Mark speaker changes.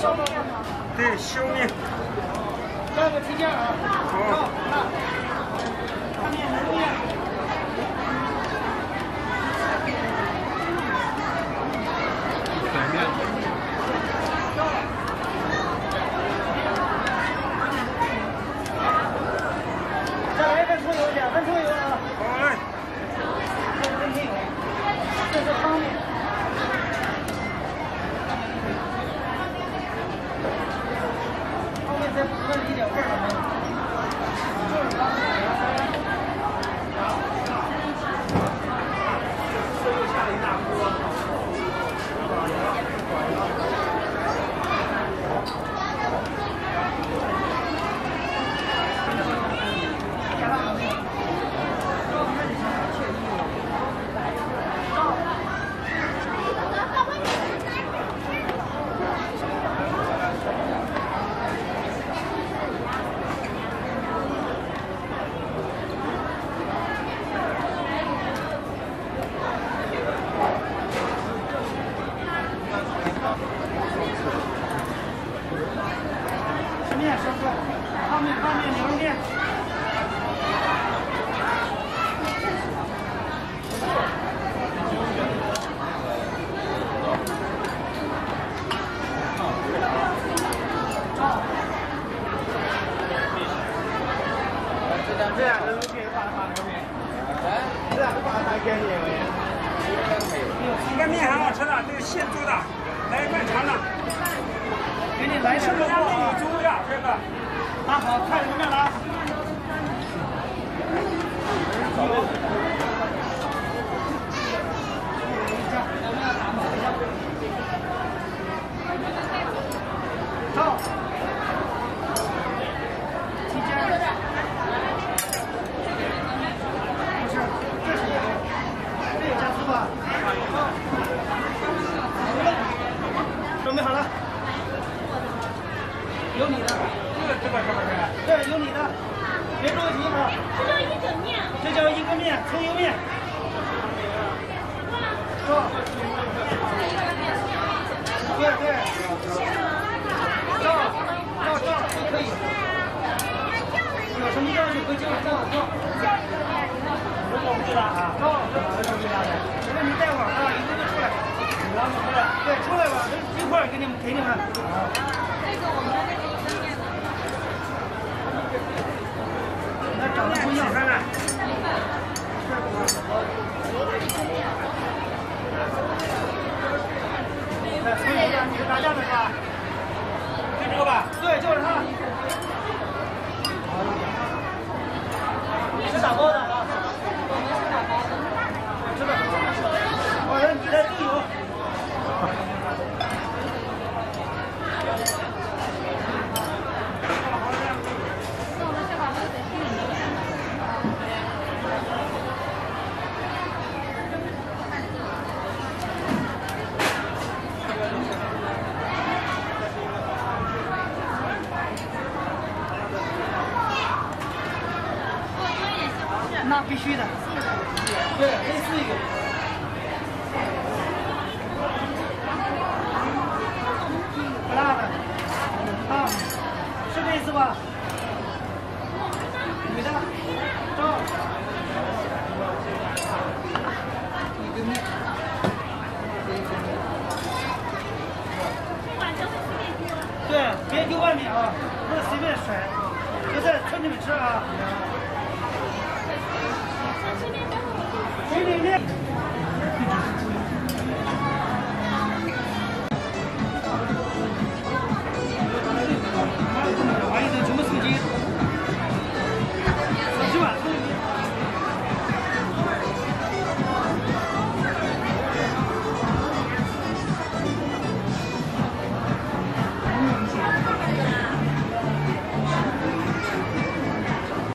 Speaker 1: 对，修面。
Speaker 2: 这个提件啊。好，看面能面。
Speaker 1: 粉面。
Speaker 2: 再来1分出油，2分出油啊。
Speaker 1: 好嘞。
Speaker 2: 这是汤面。 再不问一点味儿都没有，就是汤面。又下了一大锅。面师傅，汤面、拌面、牛肉面。这两个都可以把它牛面，这两个把它给你。
Speaker 1: 这个面很好吃的，这个现做的，来一块尝尝。
Speaker 2: 给你来点肉
Speaker 1: 家没有猪呀，这个。
Speaker 2: 啊好，看什么面了？走。提件。不是，这是这有加醋吧？准备好了。 有你的，
Speaker 1: 这个是不是？
Speaker 2: 对，有你的，别着急啊。
Speaker 3: 这叫一整面。
Speaker 2: 这叫一个面，葱油面。走。对对。照都可以。有什么要求可以照。如果不了啊，如果你带网的，一个就出来。对，出来吧，一块给你们。那长得不一样。你是打架的是吧？就这个吧？对，就是它。是打包的啊？我们是打包的。知道。我说你的都有。那必须的，对，类似于。不辣的，啊，是这意思吧？女的，照。一个面。对，别丢外面啊，不能随便甩，就在村里面吃啊。水里面。